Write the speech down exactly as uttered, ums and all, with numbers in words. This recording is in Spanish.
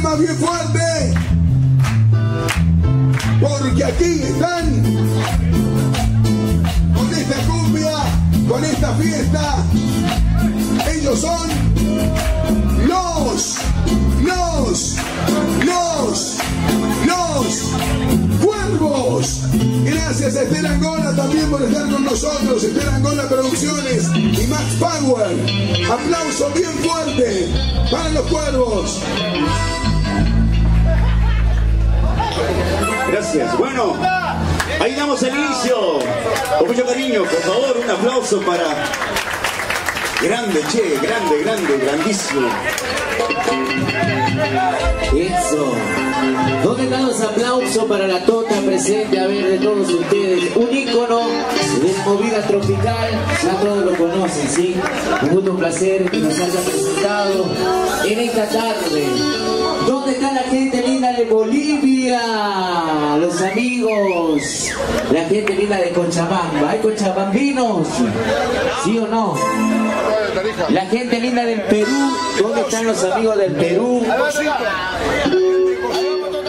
palmas bien fuerte. Porque aquí están con esta cumbia, con esta fiesta. Ellos son los, los, los, los Cuervos. Gracias a Esther Angola también por estar con nosotros. Esther Angola Producciones y Max Power. Aplauso bien fuerte para los Cuervos. Gracias. Bueno, ahí damos el inicio. Con mucho cariño, por favor, un aplauso para... Grande, che, grande, grande, grandísimo. Eso. ¿Dónde están los aplausos para la Tota presente? A ver, de todos ustedes. Un ícono de la movida tropical. Ya todos lo conocen, ¿sí? Un gusto, un placer que nos hayan presentado en esta tarde. ¿Dónde está la gente linda de Bolivia? Los amigos. La gente linda de Cochabamba. ¿Hay cochabambinos? ¿Sí o no? La gente linda del Perú. ¿Dónde están los amigos del Perú?